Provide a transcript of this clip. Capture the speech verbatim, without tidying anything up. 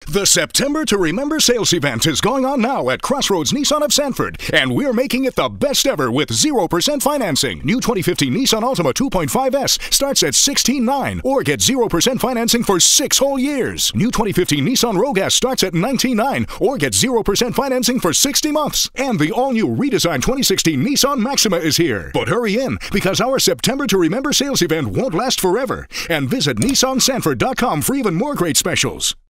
The September to Remember sales event is going on now at Crossroads Nissan of Sanford, and we're making it the best ever with zero percent financing. New twenty fifteen Nissan Altima two point five S starts at sixteen nine, or get zero percent financing for six whole years. New twenty fifteen Nissan Rogue S starts at nineteen nine, or get zero percent financing for sixty months. And the all-new redesigned twenty sixteen Nissan Maxima is here. But hurry in, because our September to Remember sales event won't last forever. And visit Nissan Sanford dot com for even more great specials.